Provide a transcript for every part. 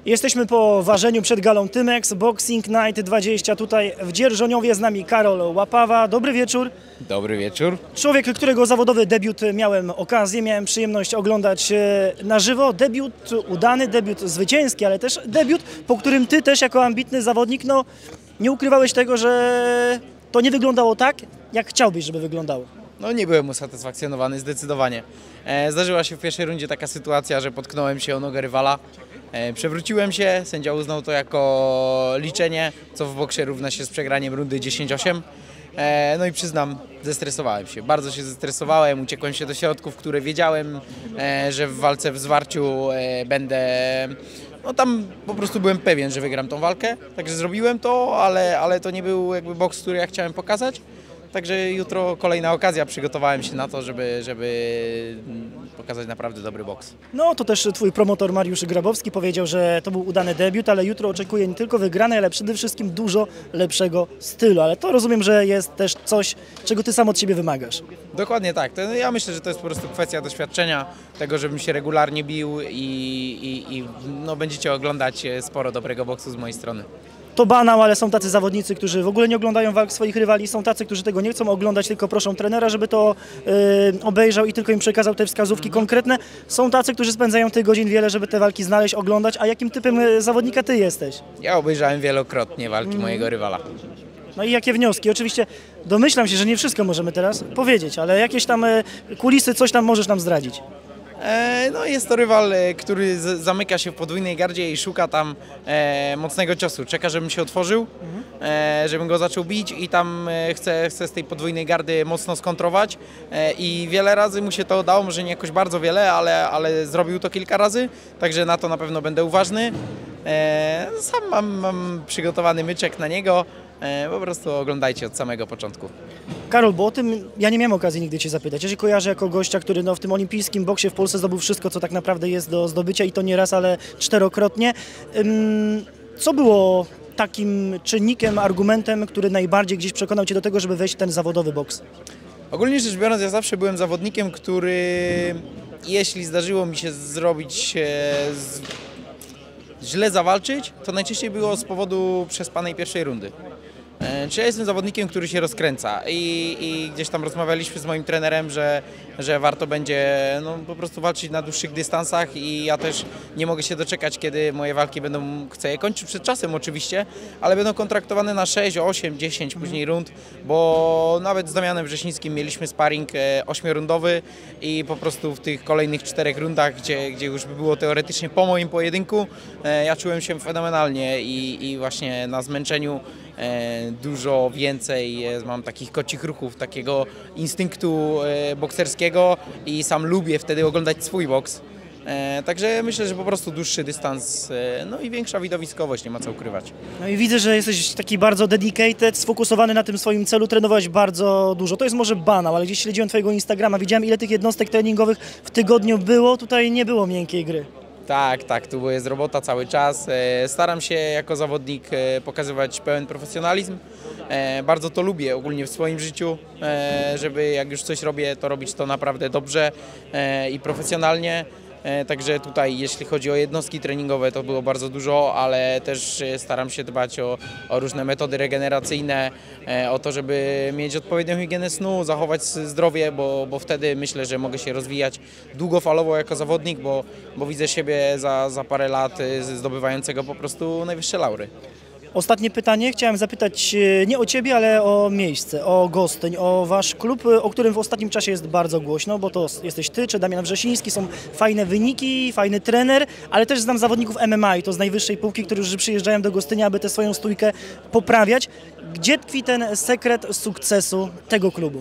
Jesteśmy po ważeniu przed galą Tymex, Boxing Night 20, tutaj w Dzierżoniowie z nami Karol Łapawa. Dobry wieczór. Dobry wieczór. Człowiek, którego zawodowy debiut miałem przyjemność oglądać na żywo. Debiut udany, debiut zwycięski, ale też debiut, po którym ty też jako ambitny zawodnik, no nie ukrywałeś tego, że to nie wyglądało tak, jak chciałbyś, żeby wyglądało. No nie byłem usatysfakcjonowany zdecydowanie. Zdarzyła się w pierwszej rundzie taka sytuacja, że potknąłem się o nogę rywala. Przewróciłem się, sędzia uznał to jako liczenie, co w boksie równa się z przegraniem rundy 10-8. No i przyznam, zestresowałem się, bardzo się zestresowałem, uciekłem się do środków, które wiedziałem, że w walce w zwarciu będę... No tam po prostu byłem pewien, że wygram tą walkę, także zrobiłem to, ale to nie był jakby boks, który ja chciałem pokazać. Także jutro kolejna okazja, przygotowałem się na to, żeby pokazać naprawdę dobry boks. No to też twój promotor Mariusz Grabowski powiedział, że to był udany debiut, ale jutro oczekuje nie tylko wygranej, ale przede wszystkim dużo lepszego stylu. Ale to rozumiem, że jest też coś, czego ty sam od siebie wymagasz. Dokładnie tak. Ja myślę, że to jest po prostu kwestia doświadczenia, tego, żebym się regularnie bił i no, będziecie oglądać sporo dobrego boksu z mojej strony. To banał, ale są tacy zawodnicy, którzy w ogóle nie oglądają walk swoich rywali, są tacy, którzy tego nie chcą oglądać, tylko proszą trenera, żeby to obejrzał i tylko im przekazał te wskazówki konkretne. Są tacy, którzy spędzają tych godzin wiele, żeby te walki znaleźć, oglądać, a jakim typem zawodnika ty jesteś? Ja obejrzałem wielokrotnie walki mojego rywala. No i jakie wnioski? Oczywiście domyślam się, że nie wszystko możemy teraz powiedzieć, ale jakieś tam kulisy, coś tam możesz nam zdradzić. No jest to rywal, który zamyka się w podwójnej gardzie i szuka tam mocnego ciosu. Czeka, żebym się otworzył, żebym go zaczął bić i tam chce z tej podwójnej gardy mocno skontrować i wiele razy mu się to udało, może nie jakoś bardzo wiele, ale zrobił to kilka razy, także na to na pewno będę uważny. Sam mam przygotowany myczek na niego, po prostu oglądajcie od samego początku. Karol, bo o tym ja nie miałem okazji nigdy cię zapytać. Ja się kojarzę jako gościa, który w tym olimpijskim boksie w Polsce zdobył wszystko, co tak naprawdę jest do zdobycia i to nie raz, ale czterokrotnie. Co było takim czynnikiem, argumentem, który najbardziej gdzieś przekonał cię do tego, żeby wejść w ten zawodowy boks? Ogólnie rzecz biorąc, ja zawsze byłem zawodnikiem, który jeśli zdarzyło mi się zrobić źle zawalczyć, to najczęściej było z powodu przespanej pierwszej rundy. Czy ja jestem zawodnikiem, który się rozkręca i gdzieś tam rozmawialiśmy z moim trenerem, że warto będzie no, po prostu walczyć na dłuższych dystansach i ja też nie mogę się doczekać, kiedy moje walki będą, chcę je kończyć przed czasem oczywiście, ale będą kontraktowane na 6, 8, 10 później rund, bo nawet z Damianem Wrzesińskim mieliśmy sparring 8-rundowy i po prostu w tych kolejnych 4 rundach, gdzie już by było teoretycznie po moim pojedynku, ja czułem się fenomenalnie i właśnie na zmęczeniu dużo więcej, mam takich kocich ruchów, takiego instynktu bokserskiego i sam lubię wtedy oglądać swój boks. Także myślę, że po prostu dłuższy dystans, no i większa widowiskowość, nie ma co ukrywać. No i widzę, że jesteś taki bardzo dedicated, sfokusowany na tym swoim celu, trenowałeś bardzo dużo. To jest może banał, ale gdzieś śledziłem twojego Instagrama, widziałem ile tych jednostek treningowych w tygodniu było, tutaj nie było miękkiej gry. Tak, tu jest robota cały czas. Staram się jako zawodnik pokazywać pełen profesjonalizm. Bardzo to lubię ogólnie w swoim życiu, żeby jak już coś robię, to robić to naprawdę dobrze i profesjonalnie. Także tutaj jeśli chodzi o jednostki treningowe, to było bardzo dużo, ale też staram się dbać o różne metody regeneracyjne, o to, żeby mieć odpowiednią higienę snu, zachować zdrowie, bo wtedy myślę, że mogę się rozwijać długofalowo jako zawodnik, bo widzę siebie za parę lat zdobywającego po prostu najwyższe laury. Ostatnie pytanie. Chciałem zapytać nie o ciebie, ale o miejsce, o Gostyń, o wasz klub, o którym w ostatnim czasie jest bardzo głośno, bo to jesteś ty czy Damian Wrzesiński, są fajne wyniki, fajny trener, ale też znam zawodników MMA i to z najwyższej półki, którzy przyjeżdżają do Gostynia, aby tę swoją stójkę poprawiać. Gdzie tkwi ten sekret sukcesu tego klubu?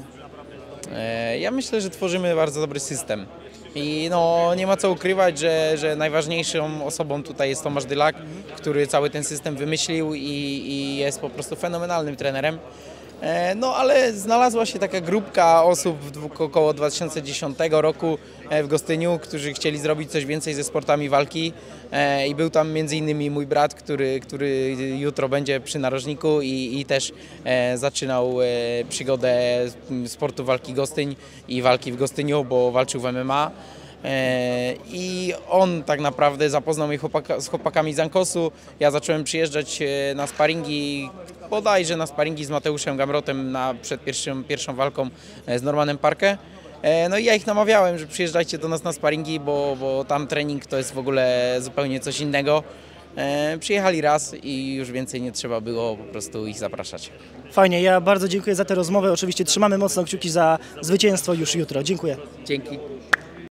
Ja myślę, że tworzymy bardzo dobry system. I no, nie ma co ukrywać, że najważniejszą osobą tutaj jest Tomasz Dylak, który cały ten system wymyślił i jest po prostu fenomenalnym trenerem. No ale znalazła się taka grupka osób około 2010 roku w Gostyniu, którzy chcieli zrobić coś więcej ze sportami walki i był tam m.in. mój brat, który jutro będzie przy narożniku i też zaczynał przygodę sportu walki Gostyń i walki w Gostyniu, bo walczył w MMA. I on tak naprawdę zapoznał mnie z chłopakami z Ankosu. Ja zacząłem przyjeżdżać na sparingi, bodajże na sparingi z Mateuszem Gamrotem przed pierwszą walką z Normanem Parke. No i ja ich namawiałem, że przyjeżdżajcie do nas na sparingi, bo tam trening to jest w ogóle zupełnie coś innego. Przyjechali raz i już więcej nie trzeba było po prostu ich zapraszać. Fajnie, ja bardzo dziękuję za tę rozmowę. Oczywiście trzymamy mocno kciuki za zwycięstwo już jutro. Dziękuję. Dzięki.